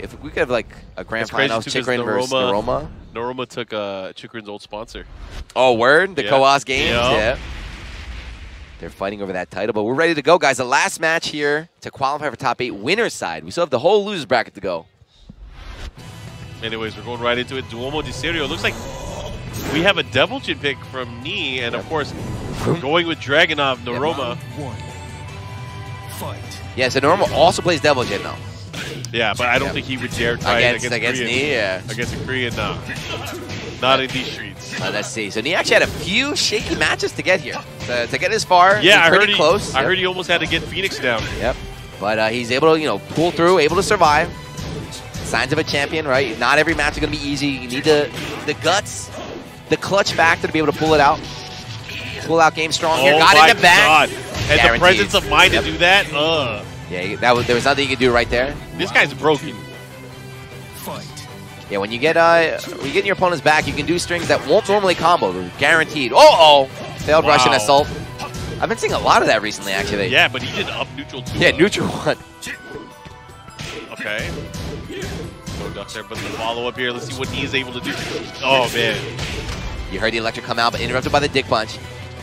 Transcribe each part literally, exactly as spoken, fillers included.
if we could have like a grand That's crazy finals, too, 'cause Chikrin versus Naroma. Naroma took uh, Chikrin's old sponsor. Oh, word? The yeah. Coas Games? Yep. Yeah. They're fighting over that title, but we're ready to go, guys. The last match here to qualify for top eight winner's side. We still have the whole losers bracket to go. Anyways, we're going right into it. Duomo di Serio. Looks like we have a Devil Jin pick from Knee, and of course, we're going with Dragunov Naroma. One. Fight. Yeah, so Naroma also plays Devil Jin, though. Yeah, but I don't Yep. think he would dare try Against, it against against, Korean. Knee, yeah. Against a Korean, no. Not in these streets. Uh, let's see. So Knee actually had a few shaky matches to get here. To, to get as far, Yeah, I pretty heard he, close. I Yep. heard he almost had to get Phoenix down. Yep. But uh, he's able to, you know, pull through, able to survive. Signs of a champion, right? Not every match is going to be easy. You need the, the guts, the clutch factor to be able to pull it out. Pull out game strong here. Oh Got my in the back. God. And Guaranteed. the presence of mind Yep. to do that, ugh. Yeah, that was, there was nothing you could do right there. This guy's broken. Fight. Yeah, when you get uh, when you get in your opponent's back, you can do strings that won't normally combo. They're guaranteed. Oh, oh, failed Wow. Russian assault. I've been seeing a lot of that recently, actually. Yeah, but he did up neutral too. Yeah, neutral one. Okay. No duck there, but the follow-up here. Let's see what he's able to do. Oh, man. You heard the electric come out, but interrupted by the dick punch.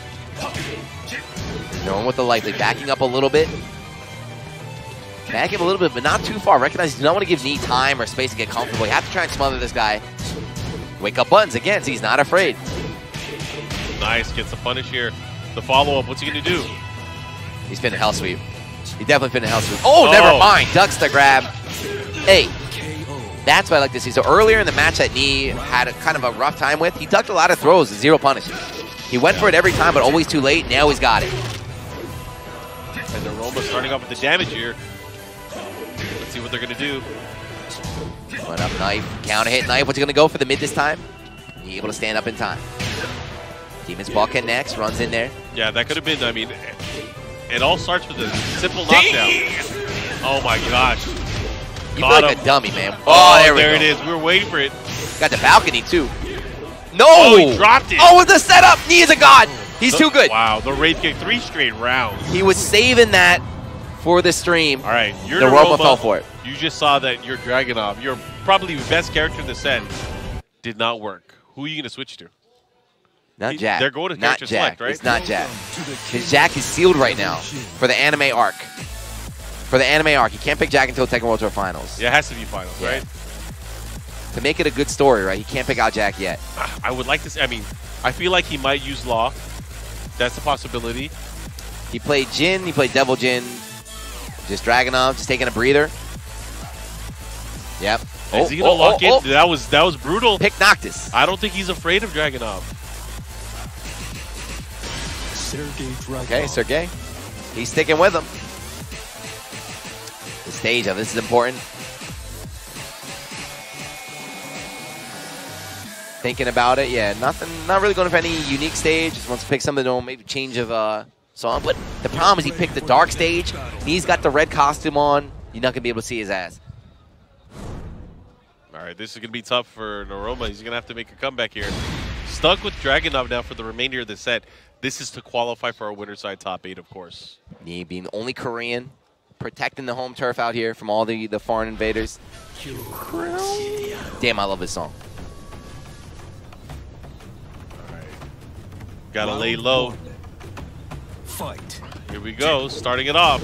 No one with the lightly backing up a little bit. Back him a little bit, but not too far. Recognize you do not want to give Knee time or space to get comfortable. You have to try and smother this guy. Wake up buttons again, so he's not afraid. Nice. Gets the punish here. The follow-up. What's he going to do? He's finna hell sweep. He definitely finna hell sweep. Oh, Oh. never mind. Ducks the grab. Hey, that's what I like to see. So earlier in the match that Knee had a kind of a rough time with, he ducked a lot of throws and zero punishes. He went for it every time, but always too late. Now he's got it. And the Roma starting off with the damage here. Let's see what they're going to do. Run up knife, counter hit knife. What's he gonna go for the mid this time? He able to stand up in time. Demon's Ball connects, runs in there. Yeah, that could have been, I mean, it all starts with a simple knockdown. Oh, my gosh. You Caught feel like him. a dummy, man. Oh, Oh, there we there go. it is. We were waiting for it. Got the balcony, too. No! Oh, he dropped it. Oh, with the setup! Knee is a god! He's too good. Wow, the Wraith kick, three straight rounds. He was saving that for the stream. All right, you're The Naroma. Roma fell for it. You just saw that your Dragunov, your probably the best character in the set, did not work. Who are you going to switch to? Not He- Jack. they're going to Not character Jack. select, right? It's not Jack. Because Jack is sealed right now for the anime arc. For the anime arc. You can't pick Jack until Tekken World Tour Finals. Yeah, it has to be finals, Yeah. right? To make it a good story, right? He can't pick out Jack yet. I would like to see, I mean, I feel like he might use Law. That's a possibility. He played Jin. He played Devil Jin. Just Dragunov. Just taking a breather. Yep. Is he going to oh, lock oh, in? That was that was brutal. Pick Noctis. I don't think he's afraid of Dragunov. Sergey Dragunov. Okay, Sergey. He's sticking with him. The stage of this is important. Thinking about it, yeah, nothing, not really going for any unique stage. Just wants to pick something to maybe change of uh, song. But the problem is he picked the dark stage. He's got the red costume on. You're not going to be able to see his ass. All right, this is going to be tough for Naroma. He's going to have to make a comeback here. Stuck with Dragunov now for the remainder of the set. This is to qualify for our winner's side top eight, of course. Knee being the only Korean, protecting the home turf out here from all the, the foreign invaders. Damn, I love this song. Gotta lay low. Fight. Here we go, starting it off.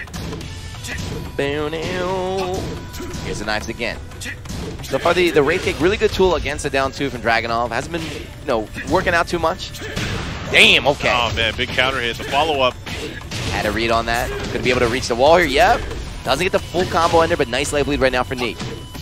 Here's the knives again. So far, the, the Wraith Kick, really good tool against the down two from Dragunov. Hasn't been, you know, working out too much. Damn, okay. Oh, man, big counter hit. The follow-up. Had a read on that. Gonna be able to reach the wall here. Yep. Doesn't get the full combo ender, but nice life lead right now for Knee.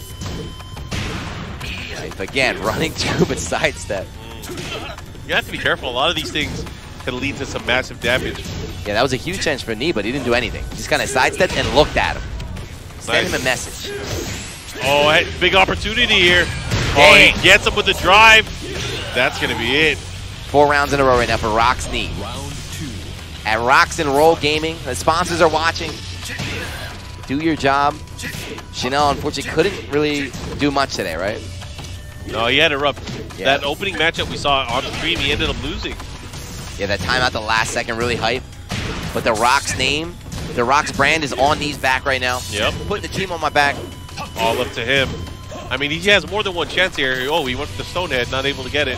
Knife again, running two, but sidestep. You have to be careful. A lot of these things can lead to some massive damage. Yeah, that was a huge chance for Knee, but he didn't do anything. Just kind of sidestepped and looked at him. Sent him a message. Oh, hey, big opportunity here. Oh, Dang. he gets him with the drive. That's going to be it. Four rounds in a row right now for Rock's Knee. Round two. At Rocks and Roll Gaming, the sponsors are watching. Do your job. Chanel, unfortunately, couldn't really do much today, right? No, he had it rough. Yeah. That opening matchup we saw on stream, he ended up losing. Yeah, that time out the last second really hype. But the Rock's name, the Rock's brand is on Knee's back right now. Yep. Putting the team on my back. All up to him. I mean, he has more than one chance here. Oh, he went for the Stonehead, not able to get it.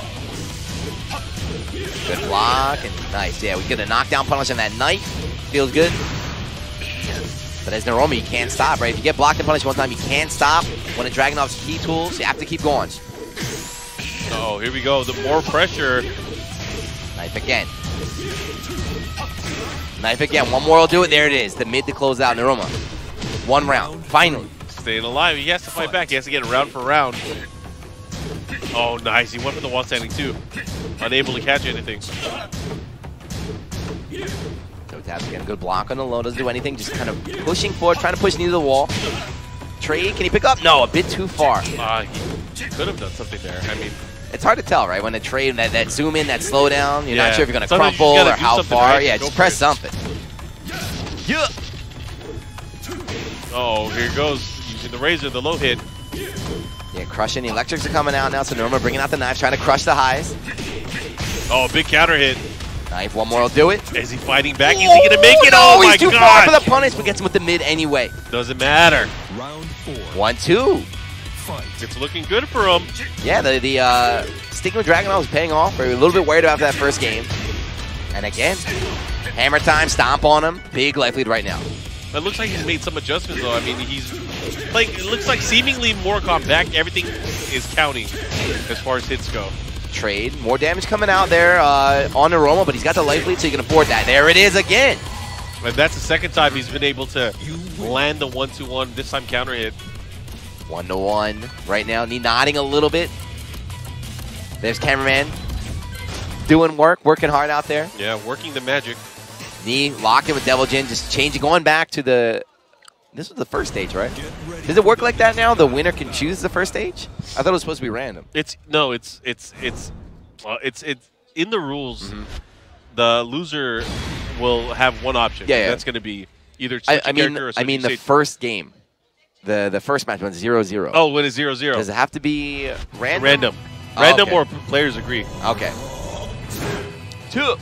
Good block and nice. Yeah, we get a knockdown punish on that knife. Feels good. But as Naroma, you can't stop, right? If you get blocked and punished one time, you can't stop. One of Dragunov's key tools, you have to keep going. Oh, here we go. The more pressure. Knife again. Knife again. One more will do it. There it is. The mid to close out Naroma. One round. Finally. Staying alive. He has to fight back. He has to get round for round. Oh, nice. He went for the wall standing too. Unable to catch anything. Tab's getting a good block on the low. Doesn't do anything. Just kind of pushing forward, trying to push knee to the wall. Trade, can he pick up? No, a bit too far. Uh, he could have done something there. I mean, it's hard to tell, right? When the trade, that, that zoom in, that slow down, you're yeah. not sure if you're going to Sometimes crumple you or how far. Right? Yeah, Go just press it. something. Yeah. Oh, here it goes. Using the razor, the low hit. Yeah, crushing. The electrics are coming out now, so Naroma bringing out the knife, trying to crush the highs. Oh, big counter hit. Knife, one more will do it. Is he fighting back? Is he going to make it? No, Oh, my he's too God. far for the punish, but gets him with the mid anyway. Doesn't matter. Round four. One, two. Fight. It's looking good for him. Yeah, the, the uh, sticking with Dragunov was paying off. We were a little bit worried about that first game. And again, hammer time, stomp on him. Big life lead right now. It looks like he's made some adjustments, though. I mean, he's like, it looks like seemingly more compact. Everything is counting as far as hits go. Trade, more damage coming out there uh, on Naroma, but he's got the life lead, so you can afford that. There it is again. And that's the second time he's been able to land the one two one, this time counter hit. One to one right now. Knee nodding a little bit. There's cameraman doing work, working hard out there. Yeah, working the magic. Knee locking with Devil Jin, just changing, going back to the. This was the first stage, right? Does it work like that now? The winner can choose the first stage? I thought it was supposed to be random. It's no, it's it's it's uh, it's it's in the rules. Mm-hmm. The loser will have one option. Yeah, yeah. That's going to be either switch I, a I mean, character or I switch mean a the stage. first game, the the first match went zero zero. Oh, when it's zero zero. Does it have to be random? Random, Oh, random, okay. or players agree. Okay. Two.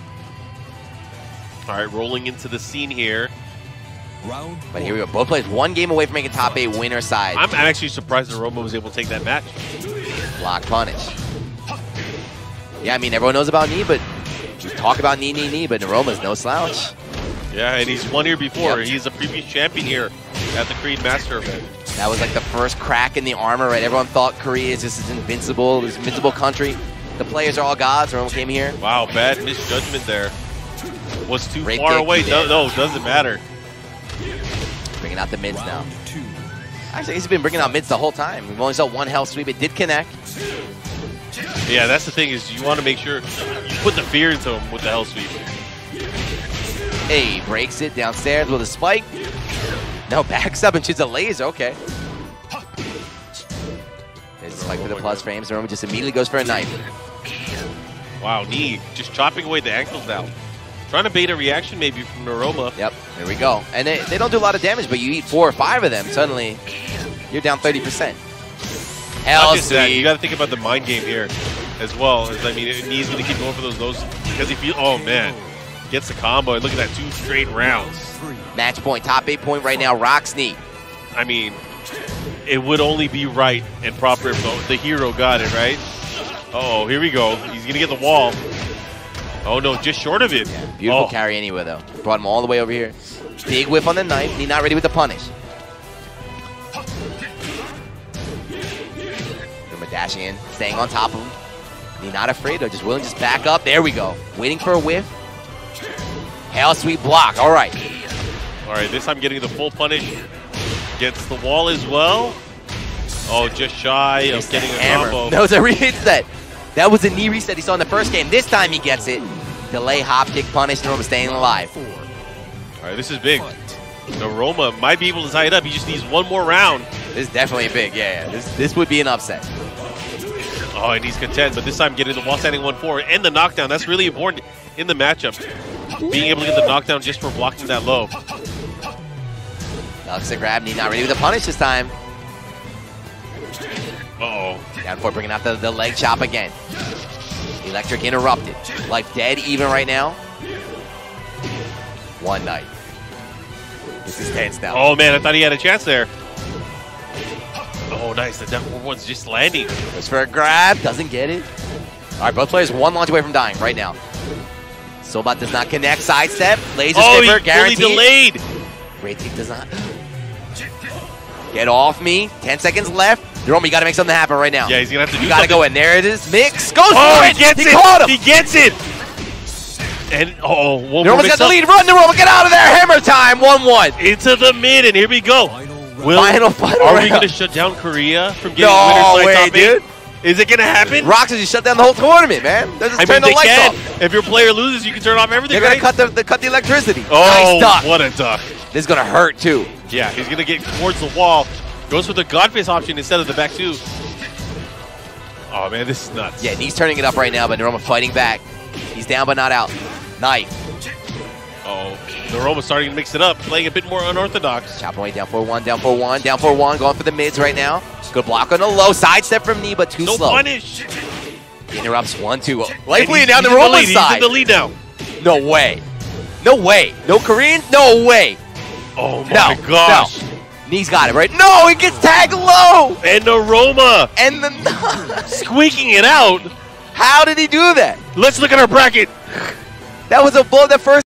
All right, rolling into the scene here. Round But here we go. Both players one game away from making top eight winner side. I'm actually surprised that Naroma was able to take that match. Block punish. Yeah, I mean, everyone knows about knee, but we talk about knee, knee, knee, but Naroma's no slouch. Yeah, and he's won here before. Yep. He's a previous champion here at the Creed Master event. That was like the first crack in the armor, right? Everyone thought Korea is just invincible, this invincible country. The players are all gods. Everyone came here. Wow, bad misjudgment there. Was too Great far kick. away. No, no, doesn't matter. Bringing out the mids now. round two. Actually, he's been bringing out mids the whole time. We've only saw one hell sweep. It did connect. Yeah, that's the thing is you want to make sure you put the fear into him with the hell sweep. Hey, breaks it downstairs with a spike. No, backs up and shoots a laser. Okay. There's a spike for the plus frames. Naroma just immediately goes for a knife. Wow, knee just chopping away the ankles now. Trying to bait a reaction maybe from Naroma. Yep, there we go. And they, they don't do a lot of damage, but you eat four or five of them, suddenly you're down thirty percent. Hell Not just that, you sweet. got to think about the mind game here as well. As, I mean, knee's going to keep going for those those because if you, oh man, gets the combo. Look at that, two straight rounds. Match point, top eight point right now, rocks knee. I mean, it would only be right and proper if the, the hero got it, right? Uh oh, here we go. He's going to get the wall. Oh no, just short of it. Yeah, beautiful oh. carry anyway, though. Brought him all the way over here. Big whiff on the knife. Knee not ready with the punish. Naroma dashing in, staying on top of him. Knee not afraid, though, just willing to just back up. There we go. Waiting for a whiff. Hell sweet block. All right. All right, this time getting the full punish. Gets the wall as well. Oh, just shy of Missed getting the a hammer. combo. No, it's a reset. That was a knee reset he saw in the first game. This time he gets it. Delay, hop, kick, punish. Naroma staying alive. Four. All right, this is big. Fight. Naroma might be able to tie it up. He just needs one more round. This is definitely big. Yeah, yeah. This, this would be an upset. Oh, and he's content, but this time getting the wall standing one four and the knockdown. That's really important in the matchup. Being able to get the knockdown just for blocking that low. Ducks the grab. Knee not ready with the punish this time. Uh-oh. Down four, bringing out the, the leg chop again. Electric interrupted. Life dead even right now. One knife. This is tense now. Oh, man, I thought he had a chance there. Oh, nice. The down four one's just landing. Goes for a grab, doesn't get it. All right, both players one launch away from dying right now. Sobat does not connect, sidestep, laser Oh, skipper, he guaranteed. fully delayed. Great take does not. Get off me. Ten seconds left. Neroma, you got to make something happen right now. Yeah, he's gonna have to do You got to something. go in. There it is. Mix goes Oh, for he it. gets he it. caught him. He gets it. And oh, one more Neroma's mix got the up. lead. Run, Neroma. Get out of there. Hammer time. one one. Into the mid, and here we go. Final round. Will, Final, final are round. we going to shut down Korea from getting No winners way, like top eight? dude. Is it going to happen? Roxas just shut down the whole tournament, man. They're just I turning mean, the they lights can. off. If your player loses, you can turn off everything, They're going right? to cut the, the, cut the electricity. Oh, nice duck. what a duck. This is going to hurt, too. Yeah, he's going to get towards the wall. Goes for the Godface option instead of the back two. Oh, man, this is nuts. Yeah, Knee's turning it up right now, but Neroma fighting back. He's down but not out. Knife. Oh, Neroma starting to mix it up, playing a bit more unorthodox. Chop away, down four one, down four one, down four one, going for the mids right now. Good block on the low, sidestep from Knee, but too No slow. punish. Interrupts one, two. And Likely he's- down the he's in Roman lead. He's side. in the lead now. No way. No way. No Korean? No way. Oh, my No. gosh. No. Knee's got it, right? No, he gets tagged low. And Neroma And the squeaking it out. How did he do that? Let's look at our bracket. That was above the first.